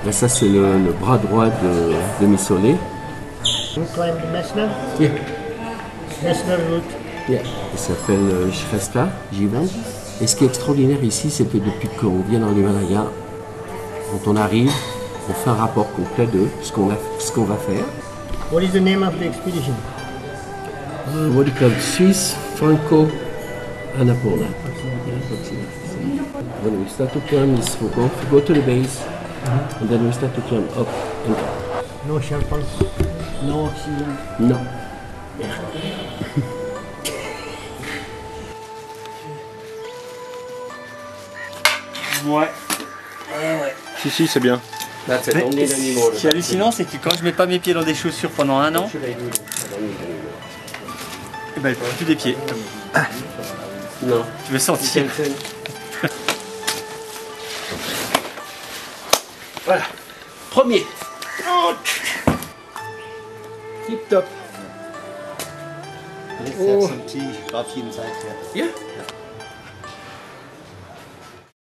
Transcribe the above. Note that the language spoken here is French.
Là, ça, c'est le bras droit de Missolé. You climb the Messner? Yeah. Messner route. Yeah. Il s'appelle Shrestha, Jivan. Et ce qui est extraordinaire ici, c'est que depuis qu'on vient dans l'Himalaya, quand on arrive, on fait un rapport complet de ce qu'on va faire. What is the name of the expedition? What do you call it? Suisse Franco Annapurna. When we start to climb, we go to the base, and then we start to climb up and up. No Sherpas, no oxygen. Non. Ouais. Si, c'est bien. Mais ce qui est hallucinant, c'est que quand je mets pas mes pieds dans des chaussures pendant un an, eh ben, il ne plus des pieds. Non. Tu veux sentir? Voilà. Premier. Tip top. Let's have some tea auf jeden Fall. Yeah.